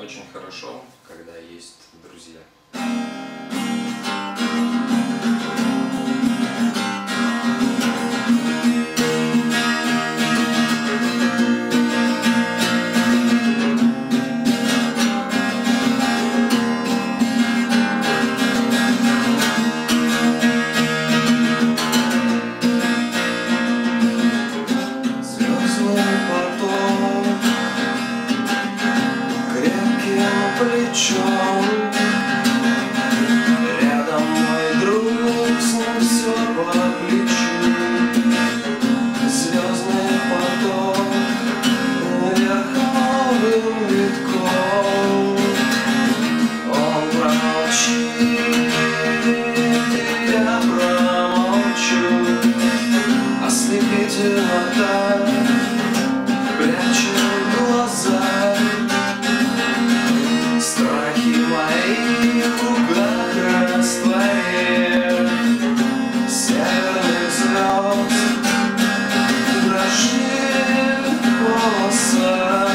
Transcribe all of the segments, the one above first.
очень хорошо, когда есть друзья. Плечом рядом мой друг, с ним все по плечу. Звездный поток верховым витком. Он промолчит, я промолчу. Ослепительно прячет глаза. Страхи мои в руках растворе северных звезд дрожит волоса,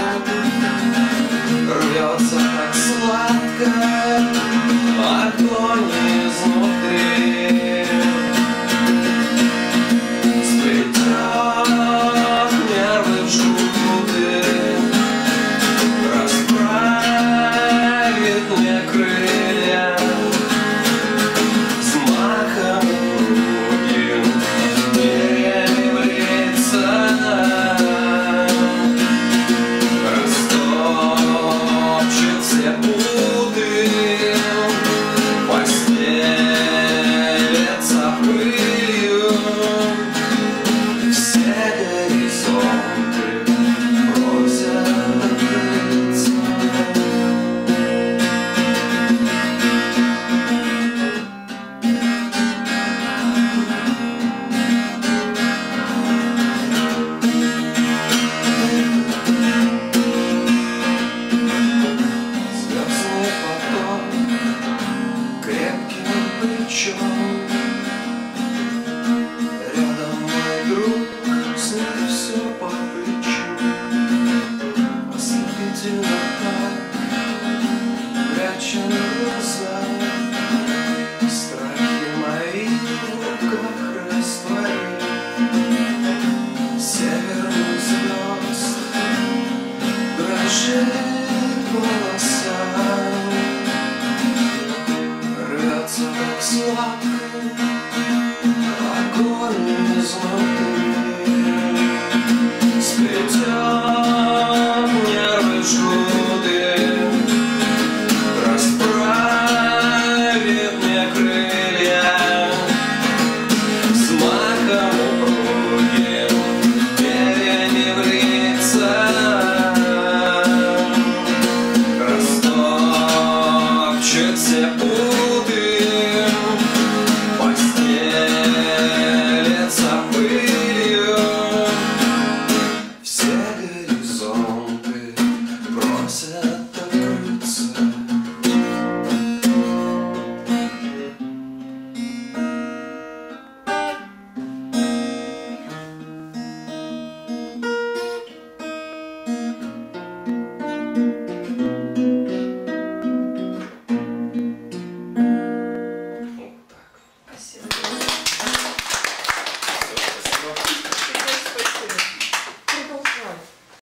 рвется так сладко огонь изнутри, сплетет нервы в жгуты. Мне крылья взмахом руки, деревья в лица, растопчет все путы, постелится пылью, все горизонты просят открыться. Рядом мой друг, с ним все по плечу. Ослепительно прячет глаза. Страхи мои в руках растворе северных звезд дрожит волоса.